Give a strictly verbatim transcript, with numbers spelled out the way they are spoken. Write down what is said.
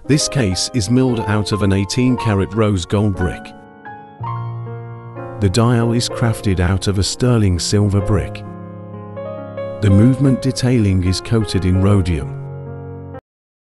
This case is milled out of an eighteen karat rose gold brick. The dial is crafted out of a sterling silver brick. The movement detailing is coated in rhodium.